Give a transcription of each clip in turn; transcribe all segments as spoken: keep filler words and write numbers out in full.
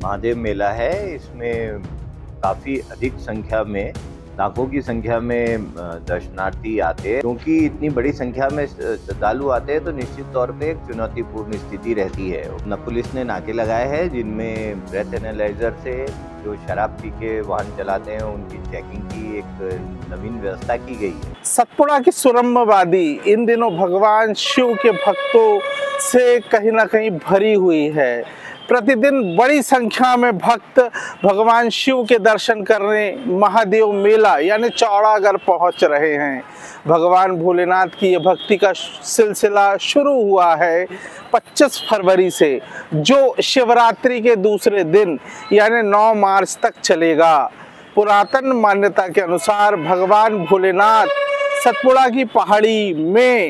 महादेव मेला है। इसमें काफ़ी अधिक संख्या में, लाखों की संख्या में अ, दर्शनार्थी आते हैं। क्योंकि इतनी बड़ी संख्या में श्रद्धालु आते हैं तो निश्चित तौर पे एक चुनौतीपूर्ण स्थिति रहती है। न पुलिस ने नाके लगाए हैं जिनमें ब्रेथ एनालाइजर से जो शराब पी के वाहन चलाते हैं उनकी चेकिंग की एक नवीन व्यवस्था की गई है। सतपुड़ा की सुरम्य वादी इन दिनों भगवान शिव के भक्तों से कहीं ना कहीं भरी हुई है। प्रतिदिन बड़ी संख्या में भक्त भगवान शिव के दर्शन करने महादेव मेला यानी चौड़ागढ़ पहुंच रहे हैं। भगवान भोलेनाथ की ये भक्ति का सिलसिला शुरू हुआ है पच्चीस फरवरी से, जो शिवरात्रि के दूसरे दिन यानी नौ मार्च तक चलेगा। पुरातन मान्यता के अनुसार भगवान भोलेनाथ सतपुड़ा की पहाड़ी में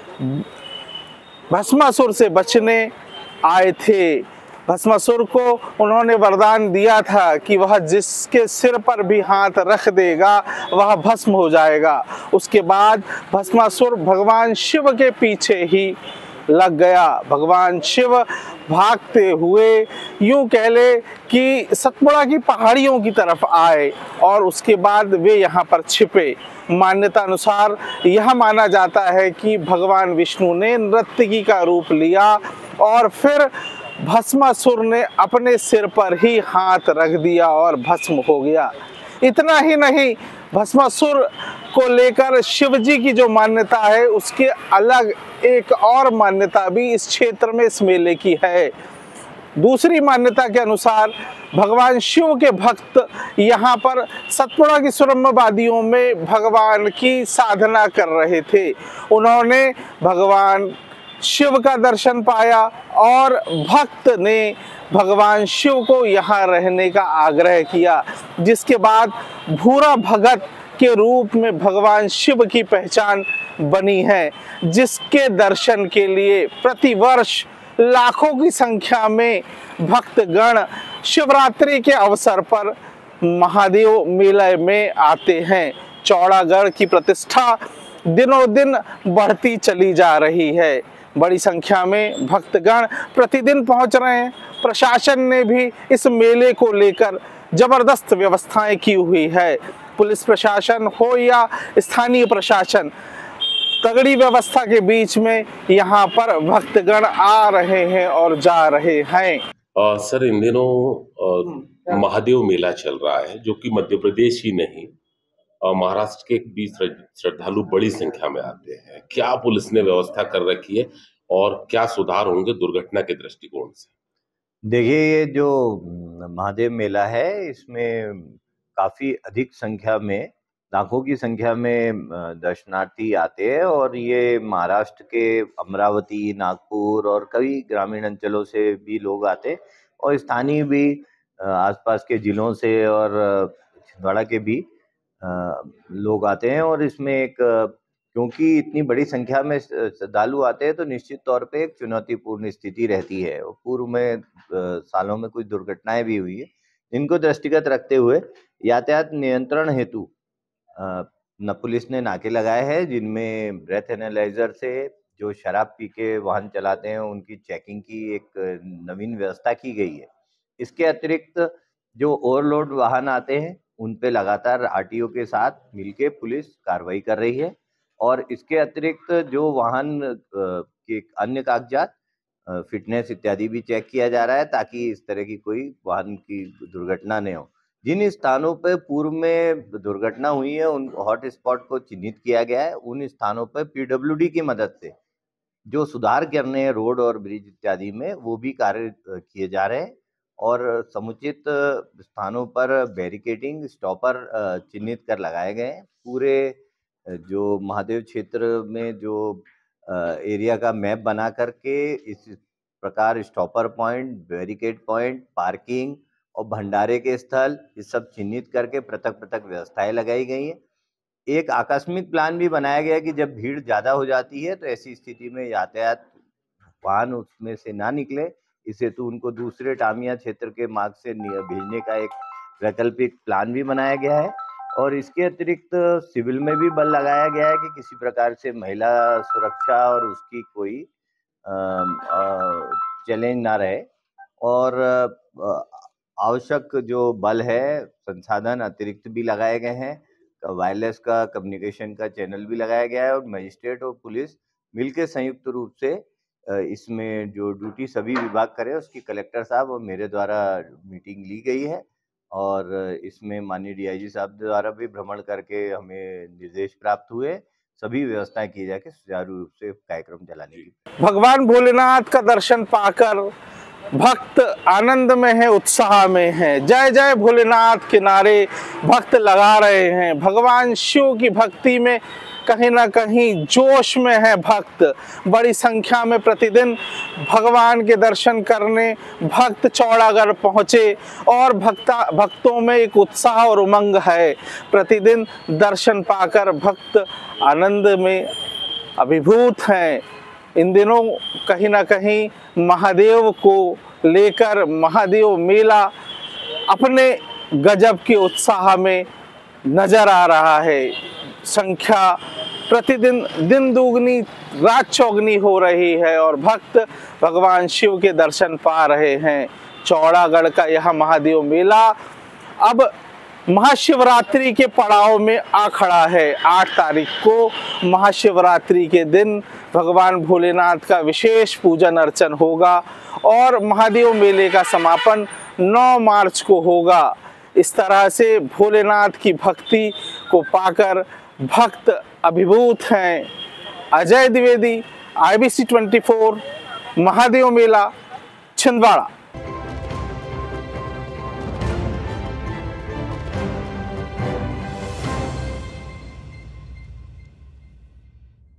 भस्मासुर से बचने आए थे। भस्मासुर को उन्होंने वरदान दिया था कि वह जिसके सिर पर भी हाथ रख देगा वह भस्म हो जाएगा। उसके बाद भस्मासुर भगवान शिव के पीछे ही लग गया। भगवान शिव भागते हुए यूं कह ले कि सतपुड़ा की पहाड़ियों की तरफ आए और उसके बाद वे यहाँ पर छिपे। मान्यता अनुसार यह माना जाता है कि भगवान विष्णु ने नर्तकी का रूप लिया और फिर भस्मासुर ने अपने सिर पर ही हाथ रख दिया और भस्म हो गया। इतना ही नहीं, भस्मासुर को लेकर शिवजी की जो मान्यता है उसके अलग एक और मान्यता भी इस क्षेत्र में इस मेले की है। दूसरी मान्यता के अनुसार भगवान शिव के भक्त यहाँ पर सतपुड़ा की सुरम्य वादियों में भगवान की साधना कर रहे थे। उन्होंने भगवान शिव का दर्शन पाया और भक्त ने भगवान शिव को यहाँ रहने का आग्रह किया, जिसके बाद भूरा भगत के रूप में भगवान शिव की पहचान बनी है, जिसके दर्शन के लिए प्रतिवर्ष लाखों की संख्या में भक्तगण शिवरात्रि के अवसर पर महादेव मेले में आते हैं। चौड़ागढ़ की प्रतिष्ठा दिनों दिन बढ़ती चली जा रही है। बड़ी संख्या में भक्तगण प्रतिदिन पहुंच रहे हैं। प्रशासन ने भी इस मेले को लेकर जबरदस्त व्यवस्थाएं की हुई है। पुलिस प्रशासन हो या स्थानीय प्रशासन, तगड़ी व्यवस्था के बीच में यहाँ पर भक्तगण आ रहे हैं और जा रहे हैं। आ, सर, इन दिनों महादेव मेला चल रहा है जो कि मध्य प्रदेश ही नहीं महाराष्ट्र के भी श्रद्धालु बड़ी संख्या में आते हैं। क्या पुलिस ने व्यवस्था कर रखी है और क्या सुधार होंगे दुर्घटना के दृष्टिकोण से? देखिए, ये जो महादेव मेला है इसमें काफी अधिक संख्या में, लाखों की संख्या में दर्शनार्थी आते हैं और ये महाराष्ट्र के अमरावती, नागपुर और कई ग्रामीण अंचलों से भी लोग आते और स्थानीय भी आसपास के जिलों से और छिंदवाड़ा के भी लोग आते हैं। और इसमें एक, क्योंकि इतनी बड़ी संख्या में श्रद्धालु आते हैं तो निश्चित तौर पे एक चुनौतीपूर्ण स्थिति रहती है। और पूर्व में सालों में कुछ दुर्घटनाएं भी हुई है, इनको दृष्टिगत रखते हुए यातायात नियंत्रण हेतु न पुलिस ने नाके लगाए हैं जिनमें ब्रेथ एनालाइजर से जो शराब पी के वाहन चलाते हैं उनकी चेकिंग की एक नवीन व्यवस्था की गई है। इसके अतिरिक्त जो ओवरलोड वाहन आते हैं उन पे लगातार आरटीओ के साथ मिलके पुलिस कार्रवाई कर रही है। और इसके अतिरिक्त जो वाहन के अन्य कागजात, फिटनेस इत्यादि भी चेक किया जा रहा है ताकि इस तरह की कोई वाहन की दुर्घटना न हो। जिन स्थानों पर पूर्व में दुर्घटना हुई है उन हॉट स्पॉट को चिन्हित किया गया है। उन स्थानों पर पीडब्ल्यूडी की मदद से जो सुधार करने हैं रोड और ब्रिज इत्यादि में, वो भी कार्य किए जा रहे हैं और समुचित स्थानों पर बैरिकेडिंग स्टॉपर चिन्हित कर लगाए गए हैं। पूरे जो महादेव क्षेत्र में जो एरिया का मैप बना करके इस प्रकार stopper point, barricade point, parking और भंडारे के स्थल, ये सब चिन्हित करके पृथक पृथक व्यवस्थाएं लगाई गई हैं। एक आकस्मिक प्लान भी बनाया गया कि जब भीड़ ज़्यादा हो जाती है तो ऐसी स्थिति में यातायात वाहन उसमें से ना निकले, इस हेतु उनको दूसरे टामिया क्षेत्र के मार्ग से भेजने का एक वैकल्पिक प्लान भी बनाया गया है। और इसके अतिरिक्त सिविल में भी बल लगाया गया है कि किसी प्रकार से महिला सुरक्षा और उसकी कोई चैलेंज ना रहे। और आवश्यक जो बल है, संसाधन अतिरिक्त भी लगाए गए हैं। वायरलेस का कम्युनिकेशन का चैनल भी लगाया गया है और मजिस्ट्रेट और पुलिस मिलकर संयुक्त रूप से इसमें जो ड्यूटी सभी विभाग करे उसकी कलेक्टर साहब और मेरे द्वारा मीटिंग ली गई है और इसमें माननीय डीआईजी साहब द्वारा भी भ्रमण करके हमें निर्देश प्राप्त हुए, सभी व्यवस्थाएं की जाके सुचारू रूप से कार्यक्रम चलाने की। भगवान भोलेनाथ का दर्शन पाकर भक्त आनंद में है, उत्साह में है। जय जय भोलेनाथ के नारे भक्त लगा रहे हैं। भगवान शिव की भक्ति में कहीं ना कहीं जोश में है भक्त। बड़ी संख्या में प्रतिदिन भगवान के दर्शन करने भक्त चौड़ागढ़ पहुँचे और भक्ता भक्तों में एक उत्साह और उमंग है। प्रतिदिन दर्शन पाकर भक्त आनंद में अभिभूत हैं। इन दिनों कहीं ना कहीं महादेव को लेकर महादेव मेला अपने गजब के उत्साह में नजर आ रहा है। संख्या प्रतिदिन दिन दुगनी रात चौगनी हो रही है और भक्त भगवान शिव के दर्शन पा रहे हैं। चौड़ागढ़ का यह महादेव मेला अब महाशिवरात्रि के पड़ाव में आ खड़ा है। आठ तारीख को महाशिवरात्रि के दिन भगवान भोलेनाथ का विशेष पूजन अर्चन होगा और महादेव मेले का समापन नौ मार्च को होगा। इस तरह से भोलेनाथ की भक्ति को पाकर भक्त अभिभूत हैं। Ajay Dwivedi, I B C twenty four, Mahadev मेला, छिंदवाड़ा।